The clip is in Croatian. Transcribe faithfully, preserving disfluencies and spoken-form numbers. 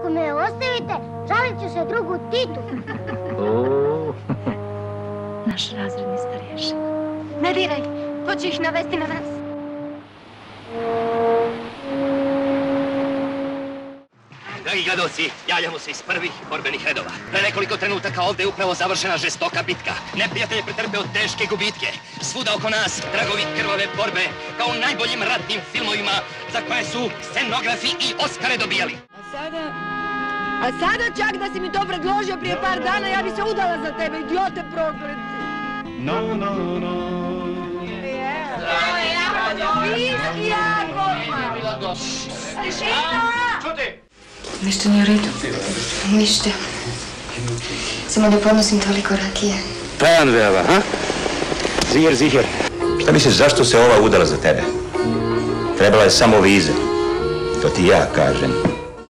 Ako me ostavite, žalit ću se drugu Titu. Naš razredni starješina. Ne diraj, to će ih navesti na nas. Dragi gledalci, javljamo se iz prvih borbenih redova. Pre nekoliko trenutaka ovdje je upravo završena žestoka bitka. Neprijatelj je pretrpeo teške gubitke. Svuda oko nas tragovi krvave borbe, kao u najboljim ratnim filmovima za koje su scenografi i Oskare dobijali. A sada... A sada čak da si mi to predložio prije par dana, ja bi se udala za tebe, idiote prokleti. No, no, no. Viski jako! Tišina! Čuti! Nešto nije u redu. Ništa. Samo da podnosim toliko rakije. Panveva, ha? Ziher, ziher. Šta misliš, zašto se ova udala za tebe? Trebala je samo vize. To ti ja kažem.